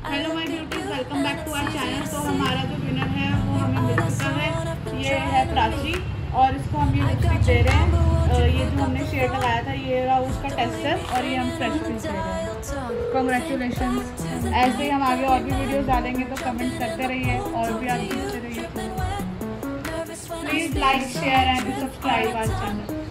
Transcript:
Hello my beauties, welcome back to our channel. तो हमारा जो विनर है वो हमें मिल चुका है, ये है प्राची और इसको हम ये लिपस्टिक दे रहे हैं। ये जो हमने शेड लगाया था ये रहा उसका टेस्टर और ये हम फ्रेश पीस दे रहे हैं। कॉन्ग्रेचुलेशंस। ऐसे ही हम आगे और भी वीडियोस डालेंगे तो कमेंट करते रहिए और भी आप देखते रहिए। Please like, share and subscribe our channel.